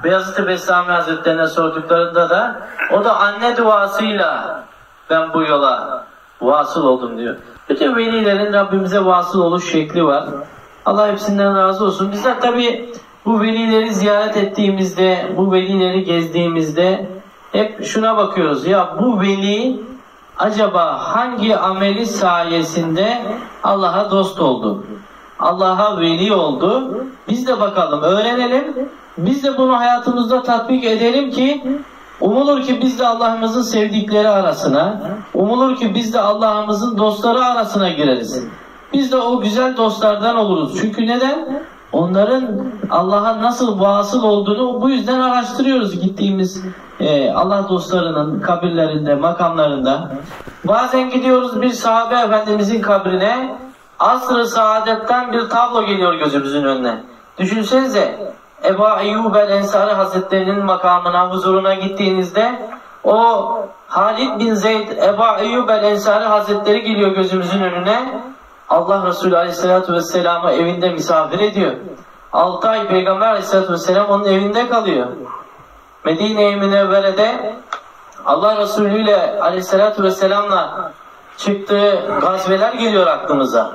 Beyazıt-ı Bestami Hazretlerine sorduklarında da o da anne duasıyla ben bu yola vasıl oldum diyor. Bütün velilerin Rabbimize vasıl oluş şekli var. Allah hepsinden razı olsun. Bizler tabi bu velileri ziyaret ettiğimizde, bu velileri gezdiğimizde hep şuna bakıyoruz. Ya bu veli acaba hangi ameli sayesinde Allah'a dost oldu? Allah'a veli oldu. Biz de bakalım, öğrenelim. Biz de bunu hayatımızda tatbik edelim ki umulur ki biz de Allah'ımızın sevdikleri arasına, umulur ki biz de Allah'ımızın dostları arasına gireriz. Biz de o güzel dostlardan oluruz. Çünkü neden? Onların Allah'a nasıl vasıl olduğunu bu yüzden araştırıyoruz gittiğimiz Allah dostlarının kabirlerinde, makamlarında. Bazen gidiyoruz bir sahabe efendimizin kabrine, asr-ı saadetten bir tablo geliyor gözümüzün önüne. Düşünsenize, Ebu Eyyub el-Ensari Hazretleri'nin makamına, huzuruna gittiğinizde o Halid bin Zeyd, Ebu Eyyub el-Ensari Hazretleri geliyor gözümüzün önüne. Allah Resulü Aleyhisselatü Vesselam'ı evinde misafir ediyor. 6 ay Peygamber Aleyhisselatü Vesselam onun evinde kalıyor. Medine-i Münevvere'de Allah Resulü ile Aleyhisselatü Vesselam'la çıktığı gazveler geliyor aklımıza.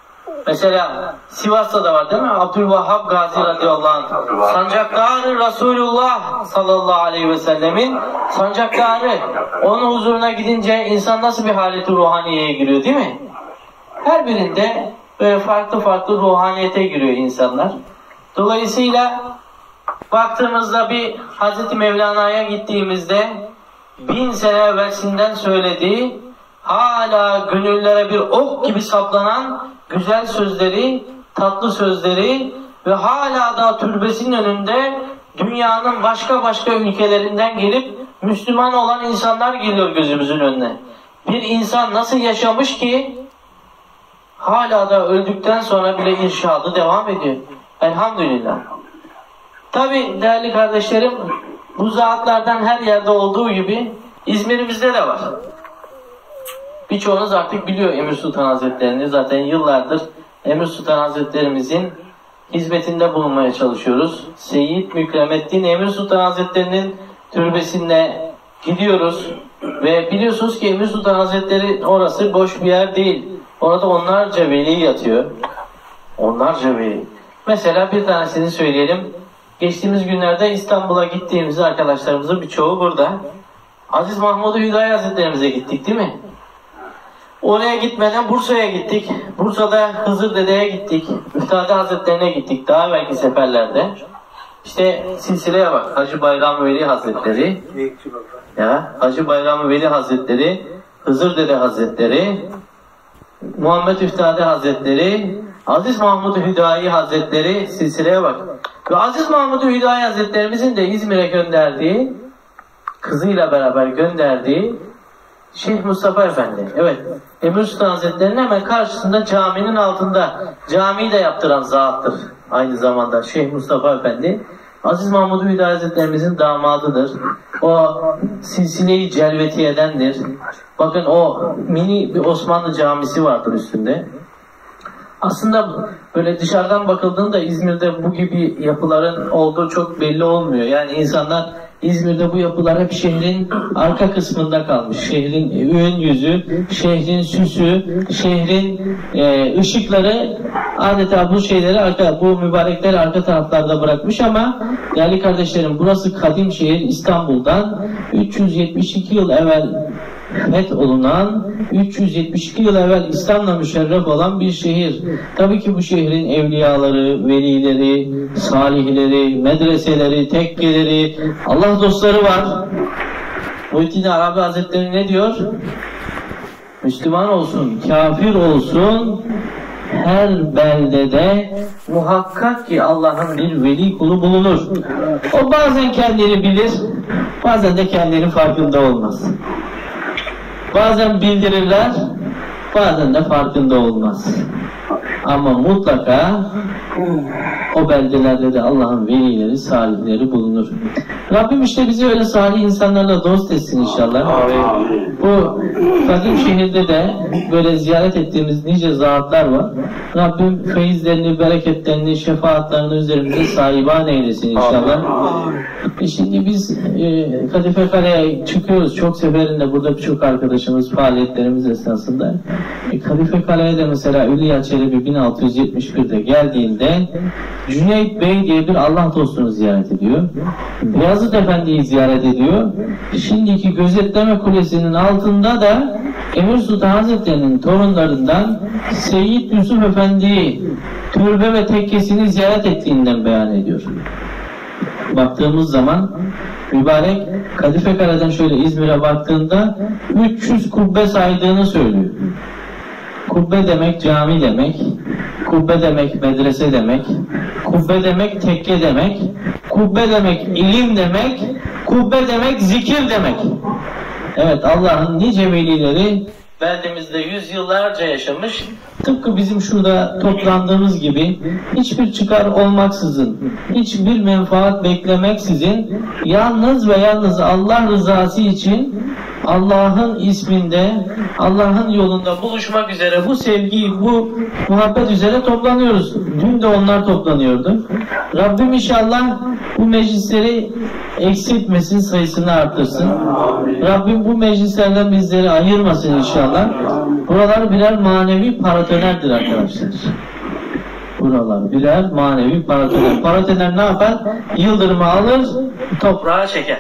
Mesela Sivas'ta da var değil mi? Abdülvahhab Gazi radıyallahu anh. Sancaktarı Resulullah sallallahu aleyhi ve sellemin sancaktarı. Onun huzuruna gidince insan nasıl bir haleti ruhaniyeye giriyor değil mi? Her birinde böyle farklı farklı ruhaniyete giriyor insanlar. Dolayısıyla baktığımızda bir Hazreti Mevlana'ya gittiğimizde 1000 sene evvelsinden söylediği hala gönüllere bir ok gibi saplanan güzel sözleri, tatlı sözleri ve hala da türbesinin önünde dünyanın başka ülkelerinden gelip Müslüman olan insanlar geliyor gözümüzün önüne. Bir insan nasıl yaşamış ki hala da öldükten sonra bile irşadı devam ediyor. Elhamdülillah. Tabi değerli kardeşlerim, bu zatlardan her yerde olduğu gibi İzmir'imizde de var. Birçoğunuz artık biliyor Emir Sultan Hazretleri'ni. Zaten yıllardır Emir Sultan Hazretlerimizin hizmetinde bulunmaya çalışıyoruz. Seyyid Mükremeddin Emir Sultan Hazretleri'nin türbesine gidiyoruz. Ve biliyorsunuz ki Emir Sultan Hazretleri orası boş bir yer değil. Orada onlarca veli yatıyor. Onlarca veli. Mesela bir tanesini söyleyelim. Geçtiğimiz günlerde İstanbul'a gittiğimizde arkadaşlarımızın birçoğu burada. Aziz Mahmud-u Hüdayi Hazretlerimize gittik değil mi? Oraya gitmeden Bursa'ya gittik. Bursa'da Hızır Dede'ye gittik. Üftade Hazretlerine gittik daha belki seferlerde. İşte silsileye bak. Hacı Bayram Veli Hazretleri. Ya, Hacı Bayram Veli Hazretleri, Hızır Dede Hazretleri, Muhammed Üftade Hazretleri, Aziz Mahmud-u Hüdayi Hazretleri, silsileye bak. Ve Aziz Mahmud-u Hüdayi Hazretlerimizin de İzmir'e gönderdiği, kızıyla beraber gönderdiği Şeyh Mustafa Efendi. Evet, Emir Sultan Hazretleri'nin hemen karşısında caminin altında, camiyi de yaptıran zattır. Aynı zamanda Şeyh Mustafa Efendi, Aziz Mahmud-u Hüdayi Hazretlerimizin damadıdır. O silsile-i Celvetiye'dendir. Bakın o mini bir Osmanlı camisi vardır üstünde. Aslında böyle dışarıdan bakıldığında İzmir'de bu gibi yapıların olduğu çok belli olmuyor. Yani insanlar İzmir'de bu yapılar hep şehrin arka kısmında kalmış. Şehrin ön yüzü, şehrin süsü, şehrin ışıkları adeta bu şeyleri bu mübarekleri arka taraflarda bırakmış ama değerli kardeşlerim burası kadim şehir İstanbul'dan 372 yıl evvel fetholunan 372 yıl evvel İslam'la müşerref olan bir şehir. Tabii ki bu şehrin evliyaları, velileri, salihleri, medreseleri, tekkeleri, Allah dostları var. Muhittin Arabi Hazretleri ne diyor? Müslüman olsun, kafir olsun, her beldede muhakkak ki Allah'ın bir veli kulu bulunur. O bazen kendini bilir, bazen de kendini farkında olmaz. Bazen bildirirler, bazen de farkında olmaz. Ama mutlaka o beldelerde de Allah'ın velileri, salihleri bulunur. Rabbim işte bizi öyle salih insanlarla dost etsin inşallah. Bu kadim şehirde de böyle ziyaret ettiğimiz nice zatlar var. Rabbim feyizlerini, bereketlerini, şefaatlerini üzerimize sahiban eylesin inşallah. Şimdi biz Kadife Kale'ye çıkıyoruz. Çok seferinde burada birçok arkadaşımız faaliyetlerimiz esnasında. Kadife Kale'ye de mesela Ülya Çelebi 1671'de geldiğinde Cüneyt Bey diye bir Allah dostunu ziyaret ediyor. Beyazıt Efendi'yi ziyaret ediyor. Şimdiki gözetleme kulesinin altında da Emir Sultan Hazretleri'nin torunlarından Seyyid Yusuf Efendi'yi türbe ve tekkesini ziyaret ettiğinden beyan ediyor. Baktığımız zaman mübarek Kadife Kale'den şöyle İzmir'e baktığında 300 kubbe saydığını söylüyor. Kubbe demek cami demek, kubbe demek medrese demek, kubbe demek tekke demek, kubbe demek ilim demek, kubbe demek zikir demek. Evet, Allah'ın nice velileri beldemizde yüzyıllarca yaşamış, tıpkı bizim şurada toplandığımız gibi hiçbir çıkar olmaksızın, hiçbir menfaat beklemeksizin yalnız ve yalnız Allah rızası için Allah'ın isminde, Allah'ın yolunda buluşmak üzere bu sevgiyi, bu muhabbet üzere toplanıyoruz. Dün de onlar toplanıyordu. Rabbim inşallah bu meclisleri eksiltmesin, sayısını artırsın. Rabbim bu meclislerden bizleri ayırmasın inşallah. Buralar birer manevi paratonerdir arkadaşlar. Buralar birer manevi paratoner. Paratoner ne yapar? Yıldırımı alır, toprağa çeker.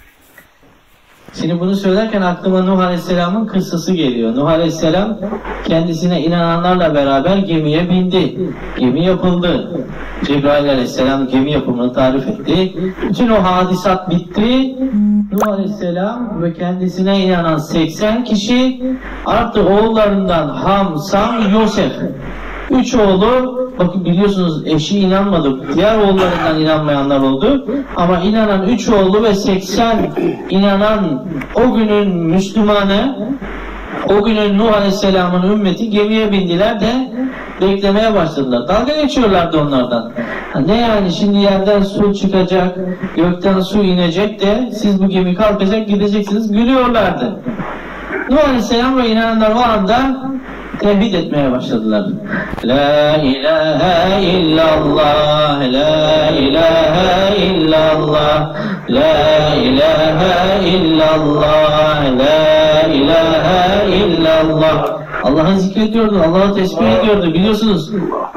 Şimdi bunu söylerken aklıma Nuh Aleyhisselam'ın kıssası geliyor. Nuh Aleyhisselam kendisine inananlarla beraber gemiye bindi. Gemi yapıldı. Cebrail Aleyhisselam gemi yapımını tarif etti. Bütün o hadisat bitti. Nuh Aleyhisselam ve kendisine inanan 80 kişi artı oğullarından Ham, Sam, Yosef. 3 oğlu, bakın biliyorsunuz eşi inanmadı. Diğer oğullarından inanmayanlar oldu. Ama inanan 3 oğlu ve 80 inanan o günün Müslümanı, o günün Nuh Aleyhisselam'ın ümmeti gemiye bindiler de beklemeye başladılar. Dalga geçiyorlardı onlardan. Ne yani şimdi yerden su çıkacak, gökten su inecek de siz bu gemi kalkacak gideceksiniz, gülüyorlardı. Nuh Aleyhisselam ve inananlar o anda tevhid etmeye başladılar. La ilahe illallah, la ilahe illallah, la ilahe illallah, la ilahe illallah. Allah'ı zikrediyordu, Allah'ı tesbih ediyordu biliyorsunuz.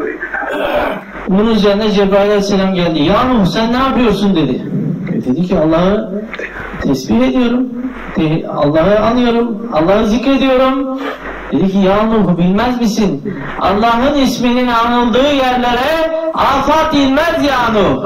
Bunun üzerine Cebrail Aleyhisselam geldi. Ya Nuh sen ne yapıyorsun dedi. Dedi ki Allah'ı tesbih ediyorum, Allah'ı anıyorum, Allah'ı zikrediyorum. Dedi ki ya Nuh bilmez misin? Allah'ın isminin anıldığı yerlere afat inmez ya Nuh.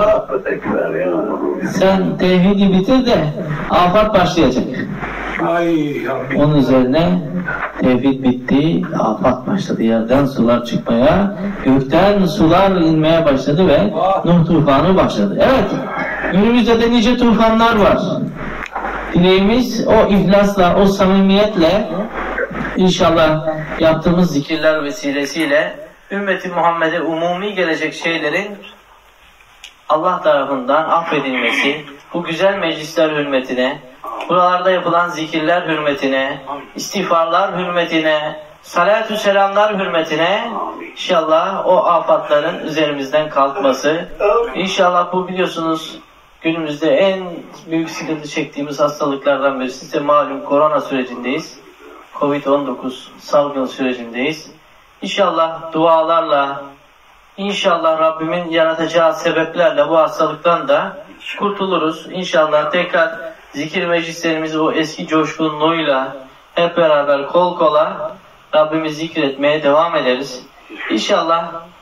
Sen tevhidi bitir de afat başlayacak. Onun üzerine tevhid bitti, afat başladı. Yerden sular çıkmaya, gökten sular inmeye başladı ve Nuh tufanı başladı. Evet, günümüzde de nice tufanlar var. Dileğimiz o ihlasla, o samimiyetle İnşallah yaptığımız zikirler vesilesiyle ümmeti Muhammed'e umumi gelecek şeylerin Allah tarafından affedilmesi, bu güzel meclisler hürmetine, buralarda yapılan zikirler hürmetine, istiğfarlar hürmetine, salatü selamlar hürmetine inşallah o afatların üzerimizden kalkması. İnşallah bu biliyorsunuz günümüzde en büyük sıkıntı çektiğimiz hastalıklardan birisi. Size malum korona sürecindeyiz. Covid-19 salgın sürecindeyiz. İnşallah dualarla, inşallah Rabbimin yaratacağı sebeplerle bu hastalıktan da kurtuluruz. İnşallah tekrar zikir meclislerimizi o eski coşkunluğuyla hep beraber kol kola Rabbimizi zikretmeye devam ederiz. İnşallah